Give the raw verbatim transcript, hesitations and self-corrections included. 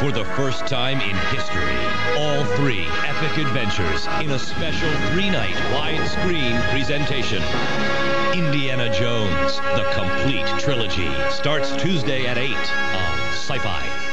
For the first time in history, all three epic adventures in a special three-night widescreen presentation. Indiana Jones, the complete trilogy, starts Tuesday at eight on Syfy.